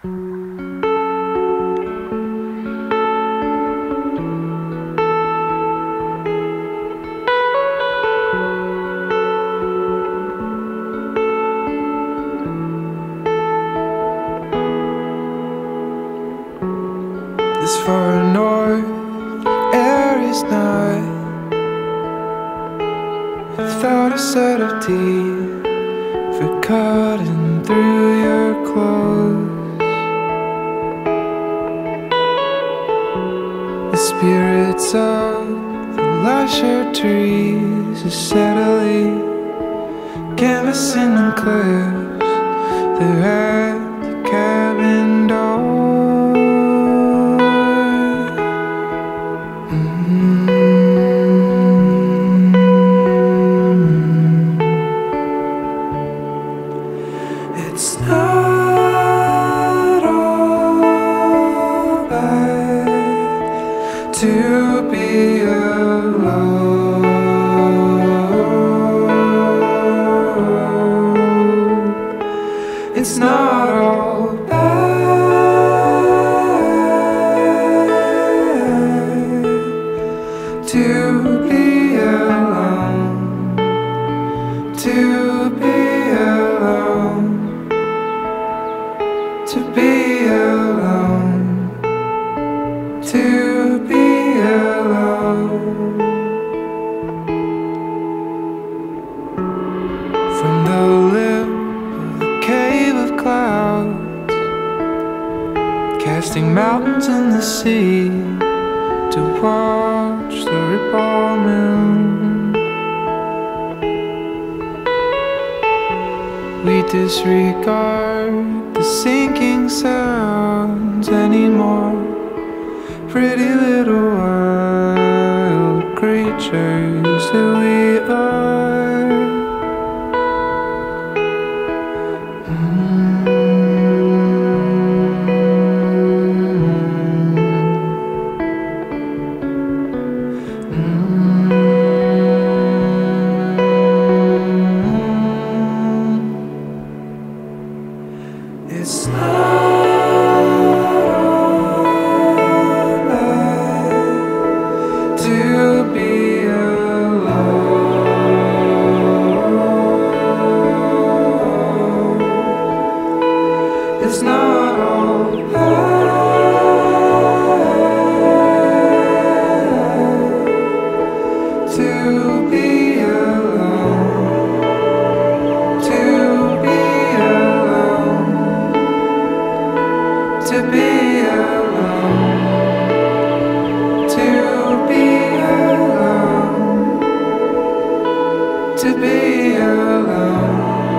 This far north, air is not without a set of teeth for cutting through your clothes. The spirits of the lusher trees are steadily canvassing the cliffs. They're at the cabin door. It's not all bad to be alone. It's not all bad to be alone. To be alone. To be alone, to be alone. From the lip of the cave of clouds, casting mountains in the sea to watch the ripple moon. We disregard the sinking sounds anymore. Pretty little wild creatures who we are. It's not all bad to be alone. It's not all bad to be alone. To be alone. To be alone, to be alone, to be alone,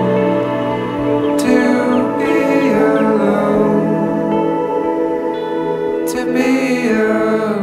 to be alone, to be alone.